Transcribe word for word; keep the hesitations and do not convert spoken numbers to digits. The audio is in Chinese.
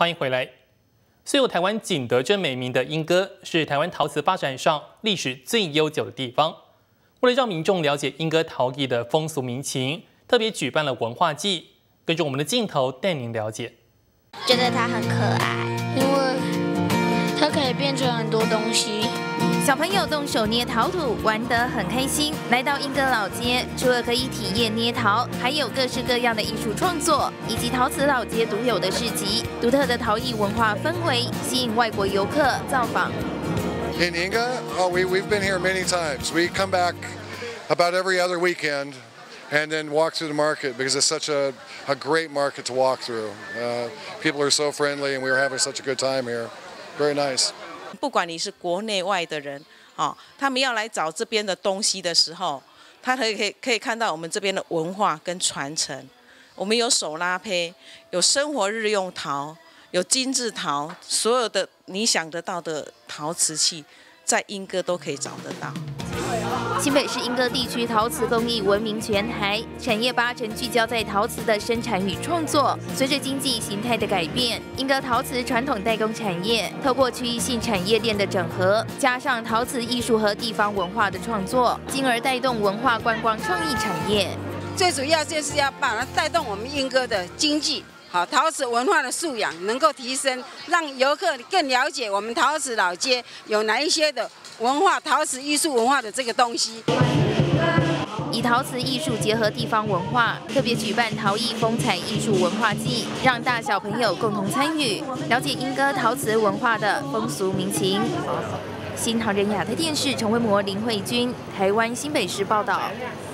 欢迎回来。素有台湾景德镇美名的莺歌，是台湾陶瓷发展上历史最悠久的地方。为了让民众了解莺歌陶艺的风俗民情，特别举办了文化季。跟着我们的镜头带您了解。 觉得它很可爱， 因为它可以变成很多东西。 小朋友动手捏陶土，玩得很开心。来到莺歌老街，除了可以体验捏陶，还有各式各样的艺术创作，以及陶瓷老街独有的市集。独特的陶艺文化氛围，吸引外国游客造访。 In Inga, oh, we we've been here many times. We come back about every other weekend, and then walk through the market because it's such a a great market to walk through. Uh, people are so friendly, and we are having such a good time here. Very nice. 不管你是国内外的人，哦，他们要来找这边的东西的时候，他可以可以可以看到我们这边的文化跟传承。我们有手拉胚，有生活日用陶，有精致陶，所有的你想得到的陶瓷器，在莺歌都可以找得到。 新北市莺歌地区陶瓷工艺闻名全台，产业八成聚焦在陶瓷的生产与创作。随着经济形态的改变，莺歌陶瓷传统代工产业透过区域性产业链的整合，加上陶瓷艺术和地方文化的创作，进而带动文化观光创意产业。 最主要就是要把它带动我们莺歌的经济。 好，陶瓷文化的素养能够提升，让游客更了解我们陶瓷老街有哪一些的文化、陶瓷艺术文化的这个东西。 以陶瓷艺术结合地方文化，特别举办陶艺风采艺术文化季，让大小朋友共同参与，了解莺歌陶瓷文化的风俗民情。新唐人亚太电视陈慧模、林慧君，台湾新北市报道。